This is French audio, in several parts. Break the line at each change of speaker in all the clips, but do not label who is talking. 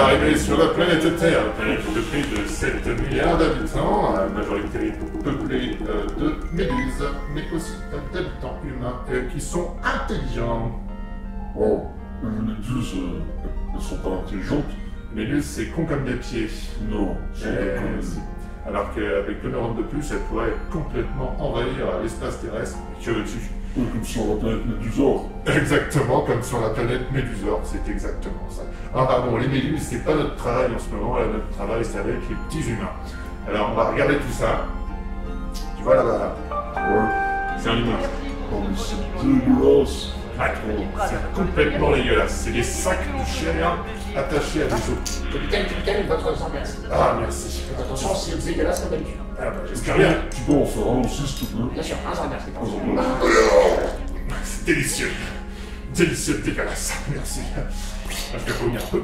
arrivé sur la planète Terre, planète de plus de 7 milliards d'habitants, la majorité peuplée de méduses, mais aussi d'habitants humains qui sont intelligents.
Oh, les méduses, elles sont pas intelligentes.
Méduse, c'est con comme des pieds.
Non, c'est d'accord.
Alors qu'avec le neurone de plus, elle pourrait complètement envahir l'espace terrestre et tirer dessus.
Comme sur la planète Médusor.
Exactement, comme sur la planète Médusor, c'est exactement ça. Alors pardon, les méduses, c'est pas notre travail en ce moment, notre travail c'est avec les petits humains. Alors on va regarder tout ça. Tu vois là-bas là.
Ouais.
C'est un humain.
Oh, mais c'est dégueulasse.
Ah, c'est complètement dégueulasse. C'est des sacs de chair attachés à des os.
Capitaine, votre sang, merci.
Ah, merci.
Faites attention, c'est dégueulasse comme d'habitude.
Ah, bah, j'espère bien.
Tu peux en faire un aussi, s'il te plaît?
Bien sûr, un sang, merci.
C'est délicieux. Délicieux, dégueulasse. Merci. Je vais vomir un peu.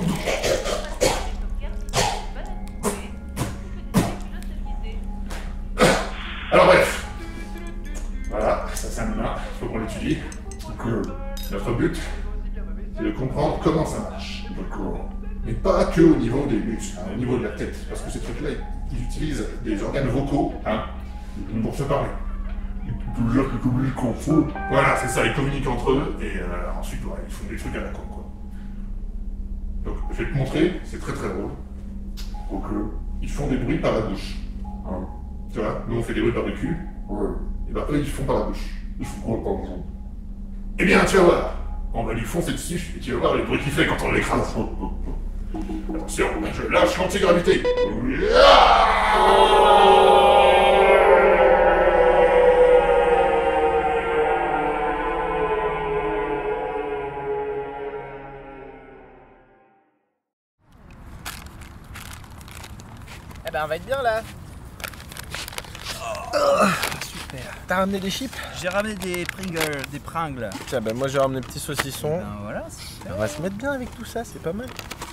Alors bref. Voilà, ça c'est un humain. Il faut qu'on l'étudie.
Ok,
Notre but, c'est de comprendre comment ça marche.
d'accord.
Mais pas que au niveau des muscles, au niveau de la tête. Parce que ces trucs-là, ils utilisent des organes vocaux pour se parler.
Tu veux dire qu'ils communiquent entre eux?
Voilà, c'est ça, ils communiquent entre eux et ensuite, ouais, ils font des trucs à la con, quoi. Donc, je vais te montrer, c'est très très drôle.
Ok.
Ils font des bruits par la bouche.
Hein?
Tu vois, nous on fait des bruits par le cul,
Ouais.
et bah eux ils font par la bouche.
Il faut quoi, par exemple?
Eh bien, tu vas voir, on va lui foncer dessus et tu vas voir les bruits qu'il fait quand on l'écrase. Attention, je lâche l'antigravité.
Eh ben on va être bien là. Super. T'as ramené des chips?
J'ai ramené des Pringles.
Tiens, ben moi j'ai ramené des petits saucissons.
Ben voilà, super.
On va se mettre bien avec tout ça, c'est pas mal.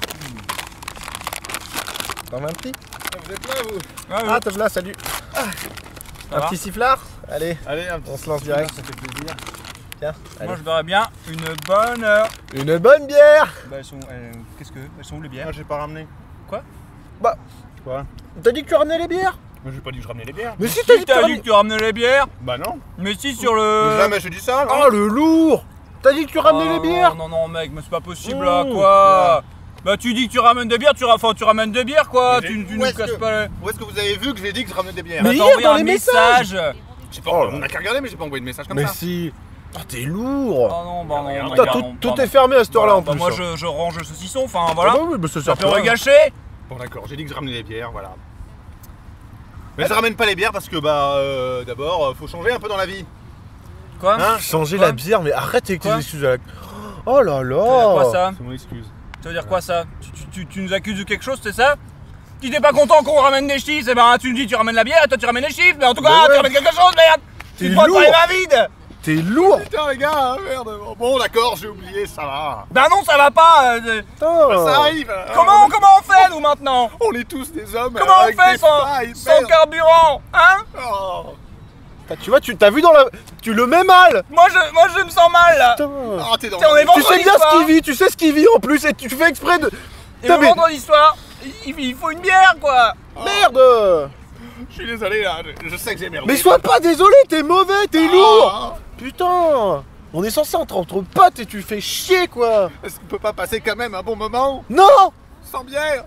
T'en veux un petit?
Vous êtes là vous?
Ah, t'es là, salut. Un petit sifflard? Allez,
Allez,
on se lance direct.
Ça fait plaisir.
Tiens, allez.
Moi je verrais bien une bonne...
Une bonne bière!
Bah elles sont... Elles sont où les bières?
Moi j'ai pas ramené.
Quoi?
Bah,
Quoi?
t'as dit que tu ramenais les bières?
Moi j'ai pas dit que je ramenais les bières.
Mais si t'as dit que tu
T'as dit
ramenais...
que tu ramenais les bières?
Bah non.
Mais si sur le...
Jamais j'ai dit ça, non.
Oh le lourd! T'as dit que tu ramenais les bières?
Non mec, mais c'est pas possible là quoi. Bah tu dis que tu ramènes des bières, tu ramènes des bières quoi.
Mais
Tu
où
nous
est-ce
casses
que-
pas les...
Où est-ce que vous avez vu que j'ai dit que je ramenais des bières?
Mais
Bah,
hier,
t'as envoyé
dans
un
les
message.
J'ai pas...
Oh là.
On a qu'à regarder, mais j'ai pas envoyé de message comme
Mais
ça.
si... Oh t'es lourd!
Oh non, bah non.
Putain, tout est fermé à cette heure-là en
Bah
plus.
moi
hein.
je range le saucisson, enfin
Ah
voilà.
bah oui, bah ça
Ça
sert
peut
pas.
regacher.
Bon d'accord, j'ai dit que je ramenais des bières, voilà. Mais je ramène pas les bières parce que bah d'abord faut changer un peu dans la vie.
Quoi?
Hein?
Changer
Quoi?
la bière, mais arrête avec tes
Quoi?
excuses à la... Oh là
Ça veut dire quoi
là!
ça?
C'est mon excuse.
Ça veut dire quoi ça? Tu nous accuses de quelque chose, c'est ça? Si t'es pas content qu'on ramène des chiffres, eh ben tu nous dis tu ramènes la bière et toi tu ramènes les chiffres, mais en tout cas
Mais
tu
ouais.
ramènes quelque chose, merde!
T'es
Tu te prends
lourd.
pas les mains vides!
T'es lourd!
Putain les gars, hein, merde. Bon d'accord, j'ai oublié, ça va.
Bah non ça va pas!
Putain.
Ça arrive.
Comment on fait nous maintenant?
On est tous des hommes.
Comment on
avec
fait
des
sans
failles,
carburant? Hein?
Oh.
Ah, tu vois, t'as vu dans la... Tu le mets mal!
Moi je me sens mal là!
Putain.
Oh, t'es dans
Tiens, on est
Tu
vendredi
sais bien
soir.
ce qu'il vit, tu sais ce qu'il vit en plus et tu fais exprès de...
Et
Putain,
le
mais-
vendredi soir, il faut une bière quoi!
Merde!
Je suis désolé là, je sais que j'ai merdé.
Mais sois pas désolé, t'es mauvais, t'es lourd! Putain! On est censé entrer entre potes et tu fais chier quoi!
Est-ce qu'on peut pas passer quand même un bon moment
Non!
sans bière?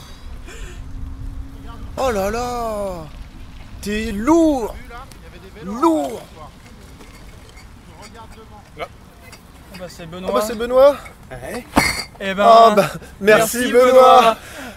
Oh là là! T'es lourd! Lourd!
Ah bah c'est
Ah
Benoît.
bah c'est Benoît!
Eh ben,
Ah bah merci Benoît!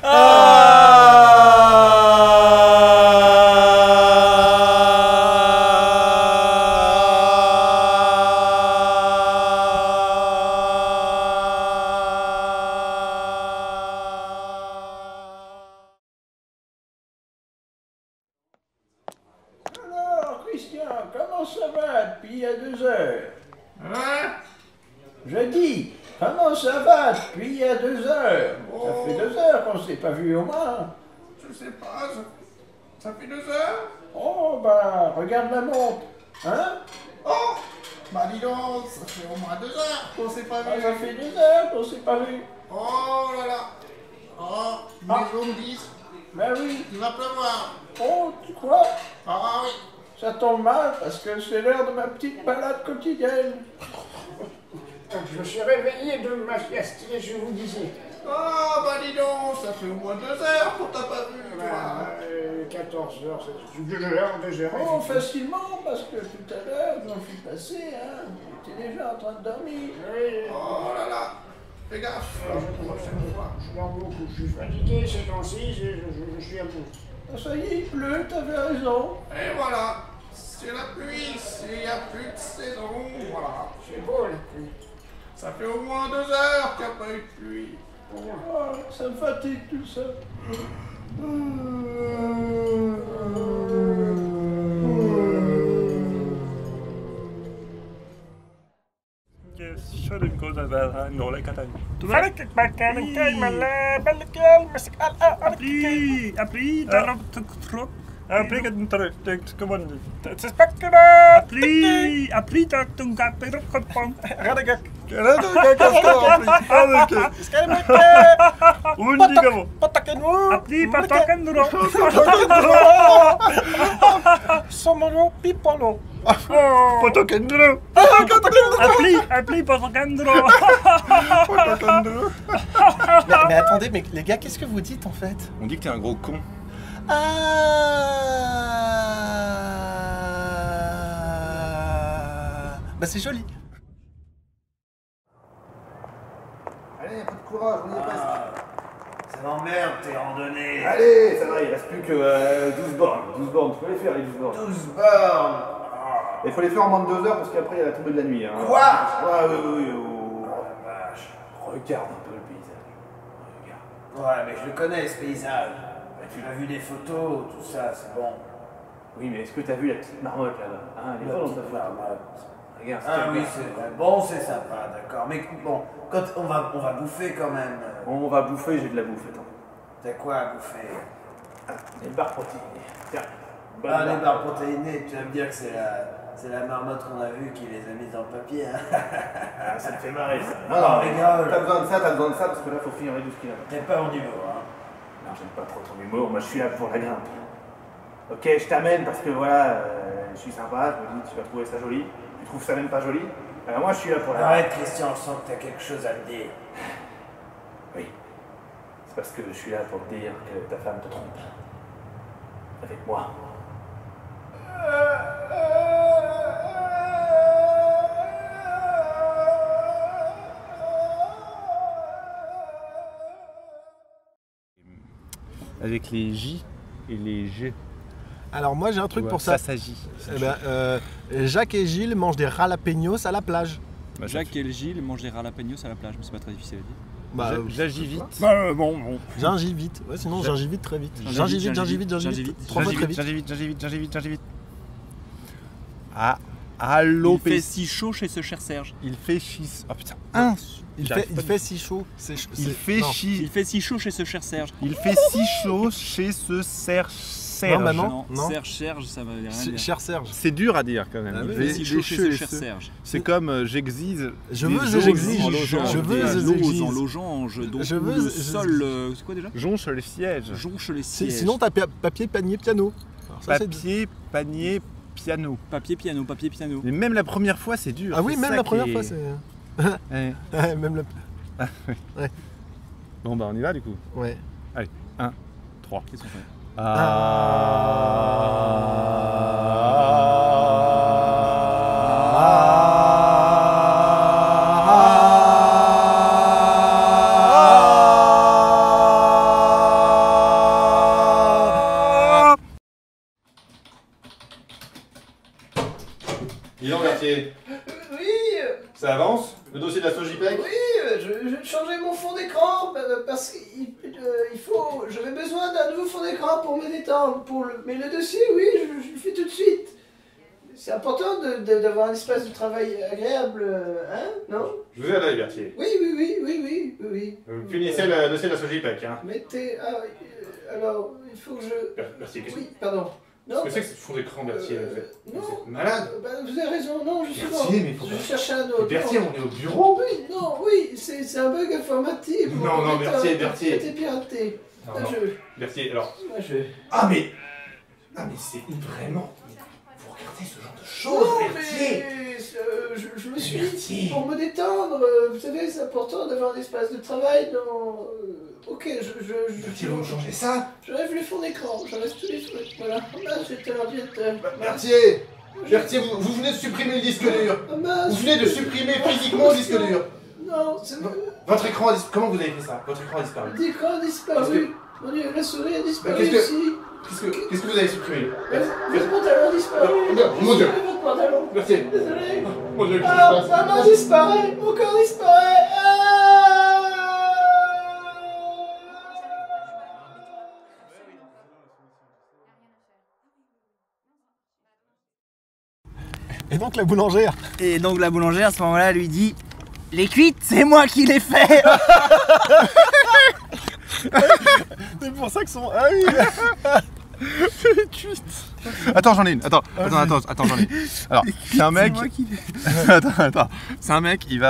Alors, Christian, comment ça va depuis il y a 2 heures?
Hein?
Je dis, comment ça va depuis il y a 2 heures? Ça fait 2 heures qu'on s'est pas vu au moins.
Je sais pas, ça fait 2 heures.
Oh, bah, regarde la montre. Hein?
Oh! Bah dis donc, ça fait au moins 2 heures qu'on s'est pas
Ah,
vu.
ça fait 2 heures qu'on s'est pas vu.
Oh là là!
Ah.
Les gens me disent
Ben oui.
qu'il va pleuvoir.
Oh, tu crois?
Ah oui.
Ça tombe mal parce que c'est l'heure de ma petite balade quotidienne.
Je me suis réveillé de ma sieste et je vous disais.
Ah bah dis donc, ça fait au moins 2 heures qu'on t'a pas vu, toi.
14 heures, c'est 2 heures, 2 heures.
Oh, facilement, parce que tout à l'heure, j'en suis passé, hein. J'étais déjà en train de dormir.
Oui.
Oh là là, fais gaffe.
Je dors beaucoup, je suis fatigué ces temps-ci, je suis à bout.
Ah, ça y est, il pleut, t'avais raison.
Et voilà, c'est la pluie, il n'y a plus de saison, voilà.
C'est beau la pluie.
Ça fait au moins 2 heures qu'il n'y a pas eu de pluie.
Oh, ça me fatigue tout ça.
Somolo pipolo. Mais attendez, mais les gars, qu'est-ce que vous dites en fait?
On dit que t'es un gros con.
Bah c'est joli.
Allez, un peu de courage, on y est presque.
Ça m'emmerde tes randonnées.
Allez, ça va, il reste plus que 12 bornes. 12 bornes, tu peux les faire les 12 bornes.
12 bornes.
Il faut les faire en moins de 2 heures parce qu'après il y a la tombée de la nuit. Hein.
Quoi?
Ouais, oui. Oh la vache. Regarde un peu le paysage. Regarde.
Ouais, mais je le connais ce paysage. Tu as vu des photos, tout ça, c'est bon.
Oui, mais est-ce que t'as vu la petite marmotte là-bas? Ah, elle est pas dans ta photo. Regarde,
Ah oui, c'est bon, c'est sympa, d'accord. Mais bon, quand on va bouffer quand même.
On va bouffer, j'ai de la bouffe, attends.
T'as quoi à bouffer?
Des barres protéinées. Tiens.
Ah, les barres protéinées, tu vas me dire que c'est la marmotte qu'on a vue qui les a mises dans le papier, hein.
Ah, ça te fait marrer ça.
Non, rigole.
T'as besoin de ça parce que là faut finir les 12 km.
T'es pas au niveau, hein.
Non, j'aime pas trop ton humour, moi je suis là pour la grimpe. Ok, je t'amène parce que voilà, je suis sympa, je me dis tu vas trouver ça joli. Tu trouves ça même pas joli? Alors moi je suis là pour la grimpe.
Arrête Christian, je sens que t'as quelque chose à me dire.
Oui. C'est parce que je suis là pour te dire que ta femme te trompe. Avec moi. Avec les J et les G.
Alors moi j'ai un truc pour ça.
Ça s'agit.
Eh ben, Jacques et Gilles mangent des jalapenos à la plage.
Jacques et Gilles mangent des jalapenos à la plage, mais c'est pas très difficile à dire.
Bah,
J'agis vite.
Bon.
Gingivite. Ouais, sinon gingivite très vite. Gingivite. 3 fois très vite.
J'agis vite. Ah, allô,
Il fait si chaud chez ce cher Serge.
Il fait chier. Oh putain.
Il fait si chaud.
Il fait chier.
Il fait si chaud chez ce cher Serge.
Il fait si chaud chez ce Serge.
Non, bah non.
Serge, ça va rien dire.
Cher Serge.
C'est dur à dire quand même.
Ah
Il
oui.
fait si chaud chez ce cher Serge.
C'est comme j'exige.
Je veux j'exige. Je veux j'exige.
En logeange, donc
Je veux,
le sol, c'est quoi déjà?
Jonche les sièges.
Jonche les sièges.
Sinon t'as papier, panier, piano. Alors, ça, c'est-
Papier, panier, piano.
Papier, piano.
Mais même la première fois, c'est dur.
Ah oui,
C'est
même
ça
la
qui
première
est-
fois c'est.
Ouais.
Ouais, même la.
Bon bah on y va du coup.
Ouais.
3.
Qu'est-ce qu'on fait?
Dis donc Berthier,
Oui,
ça avance? Le dossier de la Sogipec?
je vais changer mon fond d'écran parce qu'il faut. J'avais besoin d'un nouveau fond d'écran pour me détendre. Mais le dossier, oui, je le fais tout de suite. C'est important d'avoir un espace de travail agréable, hein, non?
Je vous ai à l'œil Berthier.
Oui.
Vous finissez le dossier de la Sogipec, hein?
Mettez. Alors, il faut que je.
Berthier, qu'est-ce que...
Oui, pardon. Non,
Qu'est-ce que c'est que ce fond d'écran, Berthier? Vous
non.
êtes malade?
Bah, vous avez raison, non, je suis
Berthier, mais faut
Je
pas-
cherche un autre.
Berthier, on est au bureau?
Oui, non, oui, c'est un bug informatique.
Non, non, Berthier.
C'était piraté.
Non,
Là,
non.
je...
Berthier, alors...
Là, je...
Ah, mais... Ah, mais c'est vraiment... Vous regardez ce genre de choses,
Non,
Berthier!
mais je me suis
Berthier.
dit, pour me détendre, vous savez, c'est important d'avoir un espace de travail dans... Ok,
Berthier, vous me changez ça?
j'enlève les fonds d'écran, j'enlève tous les trucs, voilà. Ah mince, j'étais l'ordinateur.
Berthier! Berthier, vous venez de supprimer le disque dur!
Ah mince.
Vous venez de supprimer physiquement le disque dur!
Non, c'est...
Non. Votre écran a disparu. Comment vous avez fait ça? Votre écran a disparu.
L'écran a disparu. Mon Dieu, la souris a disparu
qu'est-ce que-
aussi.
Qu'est-ce que vous avez supprimé?
Votre pantalon a disparu.
Mon Dieu.
Votre pantalon.
Berthier!
Désolé.
Mon Dieu, qu'est-ce qui se
Ah,
passe?
maman disparaît. Mon corps disparaît.
Et donc la boulangère.
Et donc la boulangère à ce moment-là lui dit les cuites, c'est moi qui les fais.
C'est pour ça que son. Ah oui. Les cuites.
Attends, j'en ai une. Attends, j'en ai une. Alors, c'est un mec. Attends. C'est un mec, il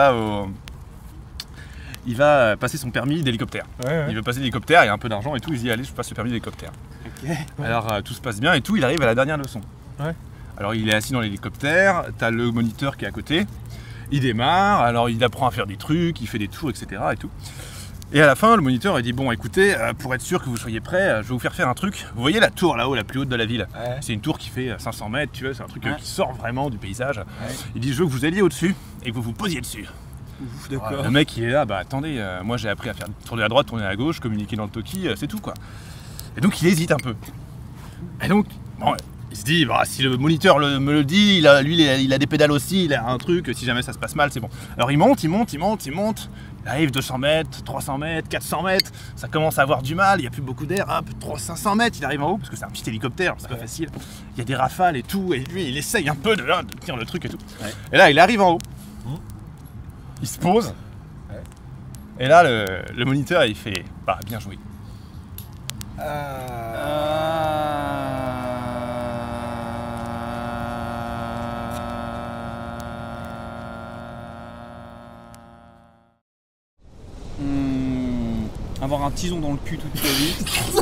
va passer son permis d'hélicoptère.
Ouais.
Il veut passer l'hélicoptère, il a un peu d'argent et tout, il se dit allez, je passe le permis d'hélicoptère. Alors tout se passe bien et tout, il arrive à la dernière leçon.
Ouais.
Alors il est assis dans l'hélicoptère, t'as le moniteur qui est à côté, il démarre, alors il apprend à faire des trucs, il fait des tours, etc. et tout. Et à la fin, le moniteur il dit bon écoutez, pour être sûr que vous soyez prêts, je vais vous faire un truc. Vous voyez la tour là-haut, la plus haute de la ville?
Ouais.
C'est une tour qui fait 500 mètres, tu vois, c'est un truc
Ouais.
qui sort vraiment du paysage. Il dit je veux que vous alliez au-dessus et que vous vous posiez dessus.
Ouf, d'accord.
Le mec il est là, bah attendez, moi j'ai appris à faire tourner à droite, tourner à gauche, communiquer dans le talkie, c'est tout quoi. Et donc il hésite un peu. Et donc, bon, il se dit, bah, si le moniteur me le dit, il a des pédales aussi, il a un truc, si jamais ça se passe mal, c'est bon. Alors il monte, il arrive 200 mètres, 300 mètres, 400 mètres, ça commence à avoir du mal, il n'y a plus beaucoup d'air, hop, 500 mètres, il arrive en haut, parce que c'est un petit hélicoptère, c'est pas facile, il y a des rafales et tout, et lui il essaye un peu de tenir le truc et tout.
Ouais.
Et là il arrive en haut, il se pose, et là le moniteur il fait, bah bien joué.
Avoir un tison dans le cul toute ta vie.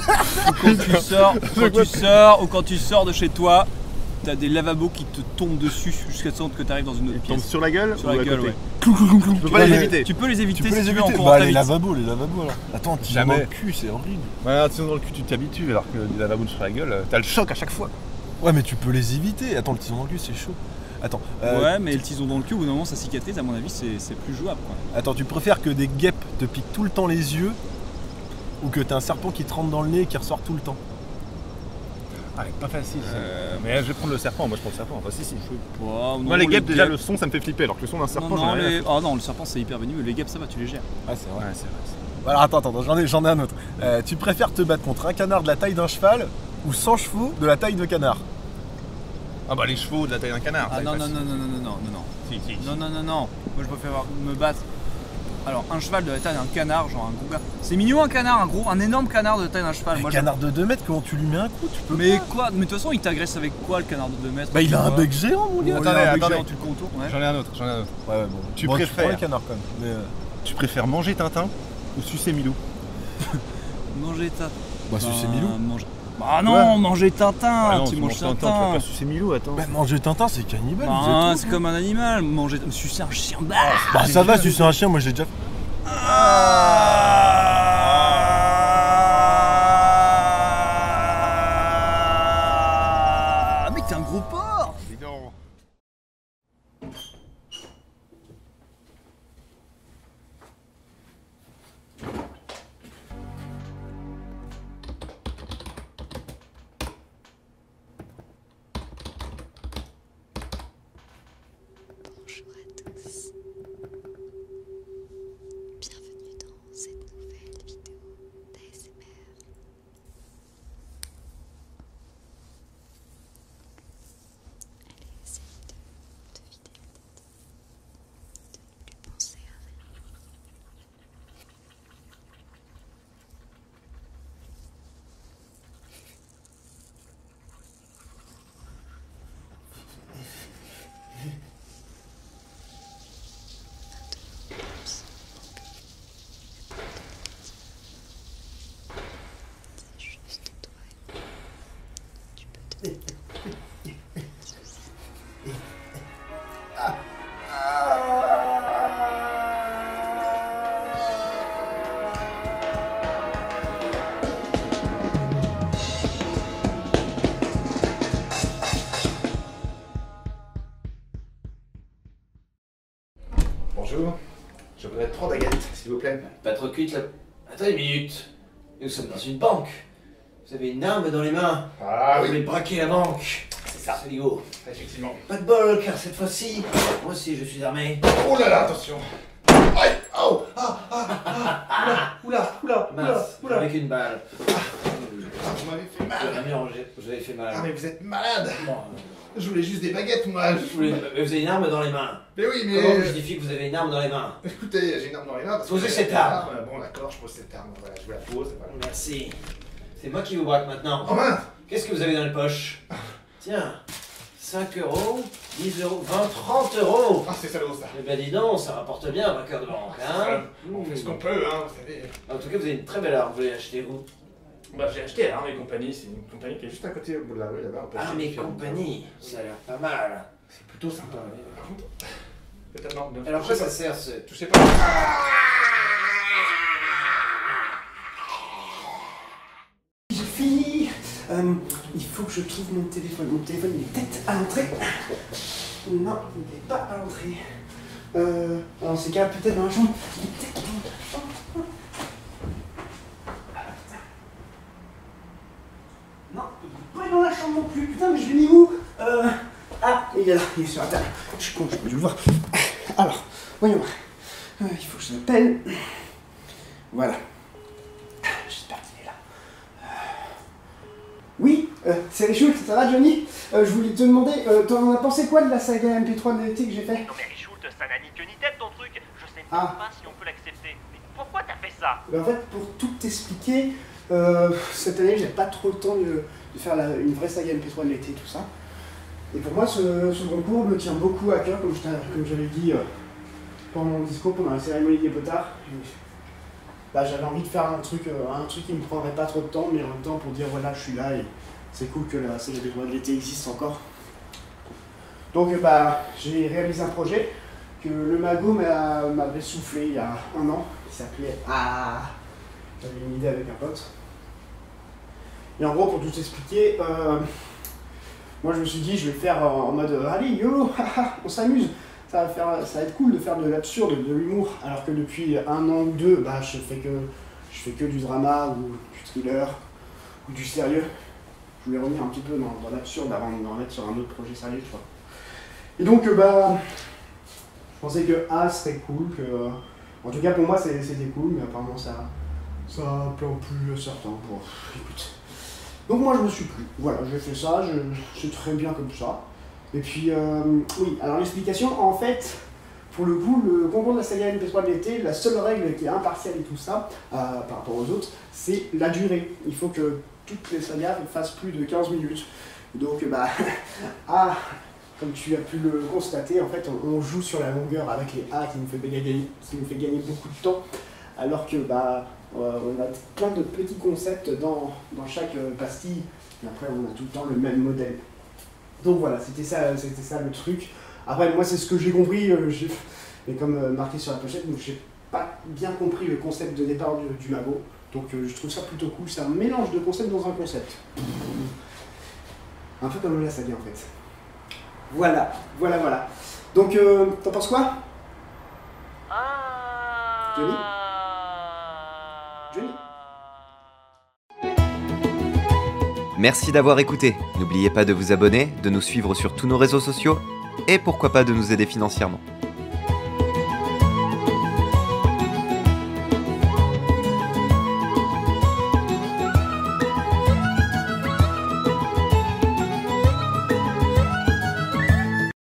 Ou quand tu sors de chez toi, t'as des lavabos qui te tombent dessus jusqu'à ce que t'arrives dans une autre
Tombe
pièce.
sur la gueule
Sur
ou
la
à
gueule,
côté?
ouais.
Tu peux pas les éviter.
Tu peux les éviter
Tu peux
si
les
tu veux
éviter.
encore
Bah
très
les
vite.
lavabos alors. Attends, tu
Jamais.
dans le cul, c'est horrible.
Ouais, sinon dans le cul tu t'habitues alors que des lavabos sur la gueule, t'as le choc à chaque fois.
Ouais, mais tu peux les éviter. Attends, le tison dans le cul, c'est chaud. Attends.
Ouais, mais le tison dans le cul, au bout d'un moment ça cicatrise, à mon avis c'est plus jouable quoi.
Attends, tu préfères que des guêpes te piquent tout le temps les yeux ou que t'as un serpent qui te rentre dans le nez et qui ressort tout le temps?
Ah, pas facile. Mais je vais prendre le serpent, moi je prends le serpent. Enfin, si. Moi les
les
guêpes, déjà le son ça me fait flipper alors que le son d'un serpent, j'en ai rien à foutre.
Ah non, le serpent c'est hyper venimeux, les guêpes ça va, tu les gères.
Ah, c'est vrai.
Ouais, c'est vrai.
Alors attends, j'en ai un autre. Tu préfères te battre contre un canard de la taille d'un cheval ou 100 chevaux de la taille de canard?
Ah bah les chevaux de la taille d'un canard.
Ah
ça,
non,
il
non,
passe.
non, non, non, non, non, non.
Si.
Non. Moi je préfère me battre. Alors un cheval de la taille d'un canard, genre un gros gars. C'est mignon un canard, un énorme canard de la taille d'un cheval.
Un
Moi,
canard de 2 mètres, comment tu lui mets un coup? Tu peux
Mais
pas.
quoi? Mais de toute façon il t'agresse avec quoi le canard de 2 mètres?
Bah il a un
Tu vois
bec géant, mon gars.
Bon, il a un bec
Attendez.
géant, tu le contours, ouais.
J'en ai un autre.
Ouais, bon.
Tu
Bon,
préfères-
prends le canard quand même. Mais,
Tu préfères manger Tintin ou sucer Milou?
Manger ta.
Bah, c'est Milou.
Manger. Bah non, manger Tintin,
Ah non,
tu manges
tu vas
Tintin.
pas sucer Milou, attends.
Bah manger Tintin, c'est cannibale. vous
Bah,
êtes
c'est
ouf,
comme un animal, manger. Sucer un chien. Bah,
Bah ça va, si c'est un chien, moi j'ai déjà.
Ah, mec, t'es un gros porc!
Bonjour à tous. Bienvenue dans cet Bonjour, je voudrais 3 baguettes, s'il vous plaît.
Pas trop cuite là. Attends une minute. Nous sommes dans une banque. Vous avez une arme dans les mains.
Ah
Vous voulez braquer la banque.
c'est ça.
Saligo.
Effectivement.
Pas de bol, car cette fois-ci, moi aussi je suis armé.
Oh là là, attention. Aïe, oh, oula,
Mince, avec une balle.
vous m'avez fait mal.
Vous avez fait mal.
Ah mais vous êtes malade.
Bon,
Je voulais juste des baguettes, moi.
mais vous avez une arme dans les mains.
Mais oui, mais...
Comment vous justifiez que vous avez une arme dans les mains?
Écoutez, j'ai une arme dans les mains. parce que
Posez
j'ai
cette arme.
Bon, d'accord, je pose cette arme. Voilà, je vous la pose. Voilà.
Merci. C'est moi qui vous braque maintenant.
Oh mince.
Qu'est-ce que vous avez dans les poches? Tiens, 5 euros, 10 euros, 20, 30 euros.
Ah, c'est salaud, ça.
Eh ben dis donc, ça rapporte bien un braqueur de banque, hein.
On fait ce qu'on peut, hein, vous savez.
En tout cas, vous avez une très belle arme, vous l'avez achetée où?
Bah, j'ai acheté Armes et compagnie, c'est une compagnie qui est juste
Juste à côté, au bout de la rue, là-bas. on peut
Armes
acheter
et
différentes
compagnie, ça a l'air pas mal.
C'est plutôt sympa, oui. Par contre, peut-être non.
Alors quoi ça sert ce...
Touchez pas.
J'ai fini. Il faut que je trouve mon téléphone. Mon téléphone, il est peut-être à l'entrée. Non, il n'est pas à l'entrée. Alors c'est cas peut-être dans la chambre. Il est peut-être dans la chambre. Non, il n'est pas dans la chambre non plus. Putain, mais je l'ai mis où? Ah, il est là, il est sur la table. Je suis con, j'ai pas dû le voir. Alors, voyons voir. Il faut que je l'appelle. Voilà. J'espère qu'il est là. Oui, c'est Richoult, ça va Johnny? Je voulais te demander, t'en as pensé quoi de la saga MP3 de l'été que j'ai fait?
Non mais Richoult, ça n'a ni queue ni tête ton truc. Je sais même
Ah.
pas si on peut l'accepter. Mais pourquoi t'as fait ça?
En fait, pour tout t'expliquer, cette année j'ai pas trop le temps de faire une vraie saga MP3 de l'été, tout ça. Et pour moi, ce concours me tient beaucoup à cœur, comme j'avais dit pendant mon discours, pendant la cérémonie des potards. Bah, j'avais envie de faire un truc qui me prendrait pas trop de temps, mais en même temps pour dire voilà, je suis là et c'est cool que la saga MP3 de l'été existe encore. Donc bah, j'ai réalisé un projet que le magot m'avait soufflé il y a 1 an, qui s'appelait Ah. J'avais une idée avec un pote. Et en gros, pour tout expliquer, moi je me suis dit, je vais faire en mode allez, YOLO, on s'amuse, ça va être cool de faire de l'absurde, de l'humour, alors que depuis 1 an ou 2, bah, je fais que du drama ou du thriller ou du sérieux. Je voulais revenir un petit peu dans l'absurde avant de me remettre sur un autre projet sérieux, tu vois. Et donc, bah, je pensais que A serait cool, en tout cas pour moi c'était cool, mais apparemment ça plaît plus certains. Bon, écoute. Donc moi je me suis plu, voilà, j'ai fait ça, c'est très bien comme ça. Et puis, oui, alors l'explication, en fait, pour le coup, le concours de la saga MP3 de l'été, la seule règle qui est impartiale et tout ça, par rapport aux autres, c'est la durée. Il faut que toutes les sagas fassent plus de 15 minutes. Donc, bah, comme tu as pu le constater, en fait, on joue sur la longueur avec les A qui nous fait gagner beaucoup de temps, alors que, bah, on a plein de petits concepts dans chaque pastille, et après on a tout le temps le même modèle. Donc voilà, c'était ça le truc. Après moi c'est ce que j'ai compris, mais comme marqué sur la pochette, donc j'ai pas bien compris le concept de départ du magot. Donc je trouve ça plutôt cool, c'est un mélange de concepts dans un concept. Un peu comme la saga en fait. Voilà. Donc t'en penses quoi? Johnny?
Merci d'avoir écouté. N'oubliez pas de vous abonner, de nous suivre sur tous nos réseaux sociaux et pourquoi pas de nous aider financièrement.